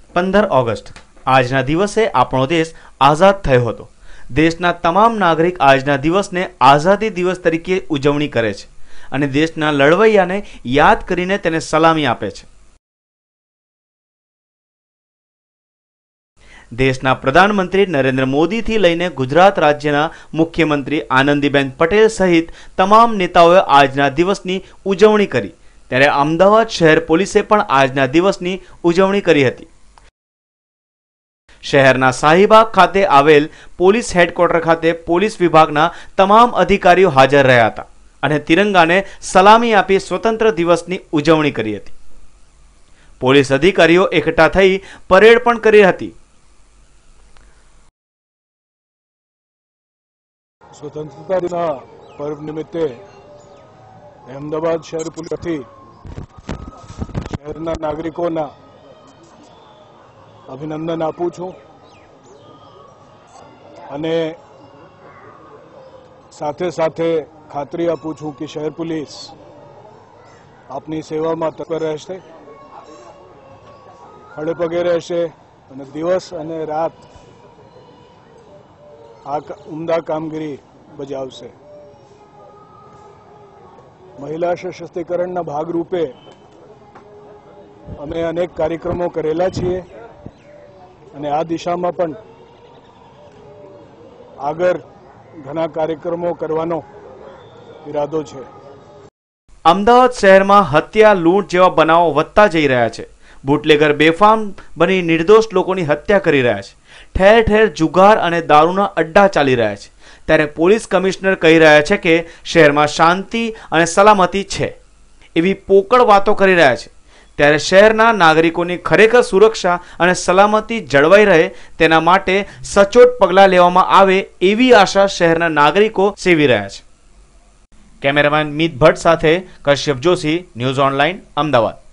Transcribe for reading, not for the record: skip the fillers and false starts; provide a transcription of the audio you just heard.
15 August આજના દિવસે આપણો દેશ આઝાદ થયો હતો। દેશના તમામ નાગરિક આજના દિવસને આઝાદી દિવસ તરીકે ઉજવણી કરે છે અને દેશના લડવૈયાને યાદ કરીને તેને સલામી આપે છે। દેશના પ્રધાનમંત્રી નરેન્દ્ર મોદીથી લઈને ગુજરાત રાજ્યના મુખ્યમંત્રી આનંદીબેન પટેલ સહિત તમામ નેતાઓએ આજના દિવસની ઉજવણી કરી, ત્યારે અમદાવાદ શહેર પોલીસે પણ આજના દિવસની ઉજવણી કરી હતી। શહેરના શાહીબાગ ખાતે આવેલ પોલીસ હેડક્વાર્ટર ખાતે પોલીસ વિભાગના તમામ અધિકારીઓ હાજર રહ્યા હતા અને તિરંગાને સલામી આપી સ્વતંત્ર દિવસની ઉજવણી કરી હતી। પોલીસ અધિકારીઓ એકઠા થઈ પરેડ પણ કરી હતી। स्वतंत्रता दिन पर्व निमित्ते अहमदाबाद शहर पुलिस शहरना नागरिकों अभिनंदन आपू छूं અને સાથે સાથે ખાતરી આપું છું કે શહેર પોલીસ આપની સેવામાં તત્પર રહેશે, ખડે પગે રહેશે અને દિવસ અને રાત આ ઉમદા કામગીરી બજાવશે। મહિલા સશક્તિકરણના ભાગરૂપે અમે અનેક કાર્યક્રમો કરેલા છીએ અને આ દિશામાં પણ આગળ ઘણા કાર્યક્રમો કરવાનો ઈરાદો છે। અમદાવાદ શહેરમાં હત્યા, લૂંટ જેવા બનાવો વધતા જઈ રહ્યા છે। બુટલેગર બેફામ બની નિર્દોષ લોકોની હત્યા કરી રહ્યા છે। ઠેર ઠેર જુગાર અને દારૂના અડ્ડા ચાલી રહ્યા છે, ત્યારે પોલીસ કમિશનર કહી રહ્યા છે કે શહેરમાં શાંતિ અને સલામતી છે એવી પોકળ વાતો કરી રહ્યા છે। ત્યારે શહેરના નાગરિકોની ખરેખર સુરક્ષા અને સલામતી જળવાઈ રહે તેના માટે સચોટ પગલાં લેવામાં આવે એવી આશા શહેરના નાગરિકો સેવી રહ્યા છે। કેમેરામેન મિત ભટ્ટ સાથે કશ્યપ જોશી, ન્યૂઝ ઓનલાઈન, અમદાવાદ।